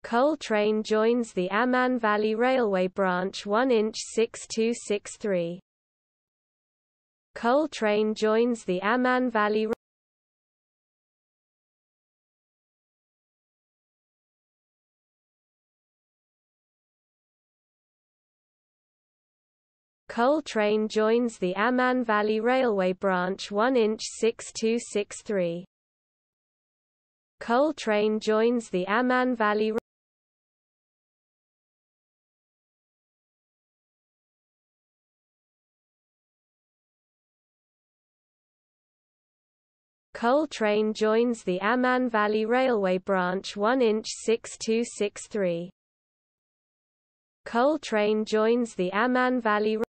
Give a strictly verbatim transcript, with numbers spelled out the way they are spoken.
Coal train joins the Amman Valley Railway branch one inch six two six three. Coal train joins the Amman Valley Coal train joins the Amman Valley Railway branch one inch six two six three. Coal train joins the Amman Valley Coal train joins the Amman Valley Railway branch one inch six two six three. Coal train joins the Amman Valley